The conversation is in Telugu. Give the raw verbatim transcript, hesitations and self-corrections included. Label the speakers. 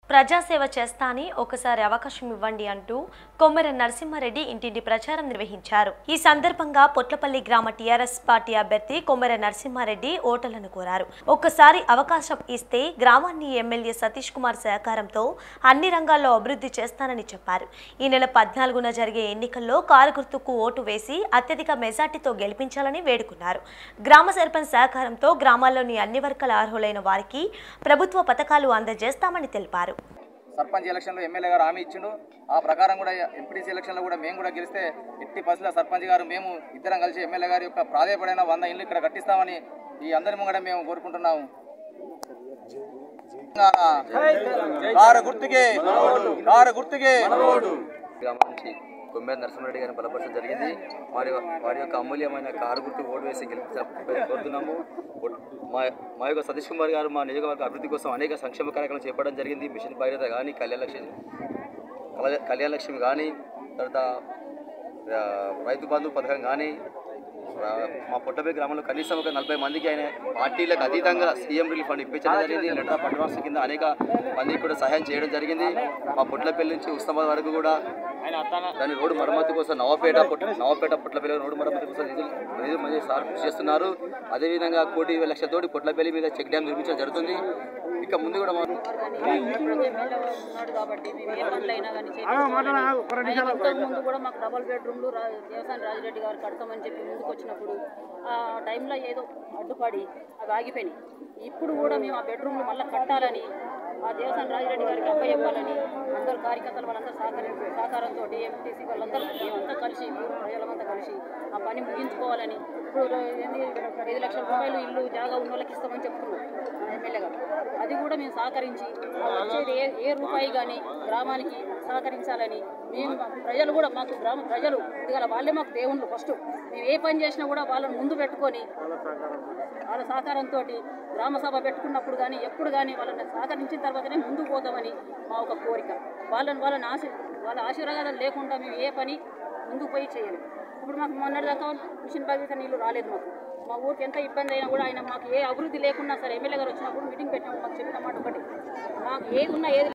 Speaker 1: ప్రజాసేవ చేస్తాని ఒకసారి అవకాశం ఇవ్వండి అంటూ కొమ్మెర నరసింహారెడ్డి ఇంటింటి ప్రచారం నిర్వహించారు. ఈ సందర్భంగా పొట్లపల్లి గ్రామ టీఆర్ఎస్ పార్టీ అభ్యర్థి కొమ్మెర నరసింహారెడ్డి ఓటర్లను కోరారు. ఒక్కసారి అవకాశం ఇస్తే గ్రామాన్ని ఎమ్మెల్యే సతీష్ కుమార్ సహకారంతో అన్ని రంగాల్లో అభివృద్ధి చేస్తానని చెప్పారు. ఈ నెల పద్నాలుగున జరిగే ఎన్నికల్లో కారు గుర్తుకు ఓటు వేసి అత్యధిక మెజార్టీతో గెలిపించాలని వేడుకున్నారు. గ్రామ సర్పంచ్ సహకారంతో గ్రామాల్లోని అన్ని వర్గాల అర్హులైన వారికి ప్రభుత్వ పథకాలు అందజేస్తామని తెలిపారు.
Speaker 2: సర్పంచ్ ఎలక్షన్లో ఎమ్మెల్యే గారు హామీ ఇచ్చిండు. ఆ ప్రకారం కూడా ఎంపీటీసీ ఎలక్షన్లో కూడా మేము కూడా గెలిస్తే ఎట్టి పరిస్థితుల్లో సర్పంచ్ గారు మేము ఇద్దరం కలిసి ఎమ్మెల్యే గారి యొక్క ప్రాధాయపడిన వంద ఇళ్ళు ఇక్కడ కట్టిస్తామని ఈ అందరి ముంగడ మేము కోరుకుంటున్నాము. కారు గుర్తుకే కారు గుర్తుకే
Speaker 3: గ్రామం నుంచి కొమ్మెర నరసింహారెడ్డి గారిని బలపరచడం జరిగింది. వారి వారి యొక్క అమూల్యమైన కారు గుర్తు ఓటు వేసి గెలిపించాలని కోరుతున్నాము. మా మా యొక్క సతీష్ కుమార్ గారు మా నియోజకవర్గ అభివృద్ధి కోసం అనేక సంక్షేమ కార్యక్రమాలు చేపట్టడం జరిగింది. మిషన్ భగీరథ కానీ, కళ్యాణ లక్ష్మి కళ్యాణ లక్ష్మి కానీ, తర్వాత రైతు బంధు పథకం కానీ, మా పొట్టపల్లి గ్రామంలో కనీసం ఒక నలభై మందికి ఆయన పార్టీలకు అతీతంగా సీఎం రిలీఫ్ ఫండ్ ఇప్పించడం జరిగింది. లెటర్ పట్టణవాసం కింద అనేక మందికి కూడా సహాయం చేయడం జరిగింది. మా పొట్లపల్లి నుంచి ఉస్మానాబాద్ వరకు కూడా దాని రోడ్డు మరమ్మతు కోసం నవపేట నవపేట పొట్లపల్లి రోడ్డు మరమ్మతు కోసం నిధులు నిధులు మంది సార్ కృషి చేస్తున్నారు. అదేవిధంగా కోటి లక్షలతోటి పొట్లపల్లి మీద చెక్ డ్యామ్ నిర్మించడం జరుగుతుంది. ఇక ముందు కూడా
Speaker 4: ఉన్నాడు కాబట్టి మేము ఏ పనులైనా కానీ ముందు కూడా మాకు డబల్ బెడ్రూమ్లు దేవసాని రాజిరెడ్డి గారు కడతామని చెప్పి ముందుకు వచ్చినప్పుడు ఆ టైంలో ఏదో అడ్డుపడి అవి ఆగిపోయినాయి. ఇప్పుడు కూడా మేము ఆ బెడ్రూమ్లు మళ్ళీ కట్టాలని ఆ దేవసాని రాజిరెడ్డి గారికి అప్పయ్యాలని అందరు కార్యకర్తలు వాళ్ళందరూ సహకరి సహకారంతో ఎంపీటీసీ వాళ్ళందరూ మేమంతా కలిసి ప్రజలమంతా కలిసి ఆ పని ముగించుకోవాలని ఇప్పుడు ఐదు లక్షల రూపాయలు ఇల్లు జాగా ఉన్న వాళ్ళకి ఇస్తామని చెప్తున్నాం ఎమ్మెల్యే గారు. అది కూడా మేము సహకరించి వచ్చేది ఏ ఏ రూపాయి కానీ గ్రామానికి సహకరించాలని మేము ప్రజలు కూడా మాకు గ్రామ ప్రజలు ఇదిగల వాళ్ళే మాకు దేవుళ్ళు. ఫస్ట్ మేము ఏ పని చేసినా కూడా వాళ్ళని ముందు పెట్టుకొని వాళ్ళ సహకారంతో గ్రామ సభ పెట్టుకున్నప్పుడు కానీ ఎప్పుడు కానీ వాళ్ళని సహకరించిన తర్వాతనే ముందుకు పోతామని మా ఒక కోరిక. వాళ్ళని వాళ్ళని ఆశ వాళ్ళ ఆశీర్వాదాలు లేకుండా మేము ఏ పని ముందుకు పోయి చేయలేము. ఇప్పుడు మాకు మొన్నటిదాకా మిషన్ భగీరథ నీళ్ళు రాలేదు. మాకు మా ఊరికి ఎంత ఇబ్బంది అయినా కూడా ఆయన మాకు ఏ అభివృద్ధి లేకున్నా సరే ఎమ్మెల్యే గారు వచ్చినప్పుడు మీటింగ్ పెట్టినప్పుడు మాకు చెప్పిన మాట ఒకటి, మాకు ఏది ఉన్నా ఏది